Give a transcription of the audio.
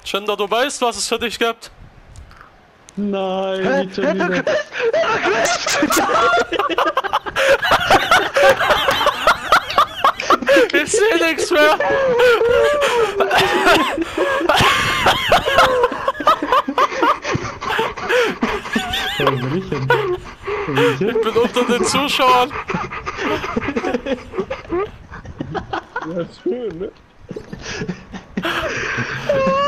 Schinder, du weißt, was es für dich gibt. Nein, nicht schon wieder. Ich seh nichts mehr. Wo bin ich denn? Wo bin ich hin? Ich bin unter den Zuschauern. Ja, schön, ne?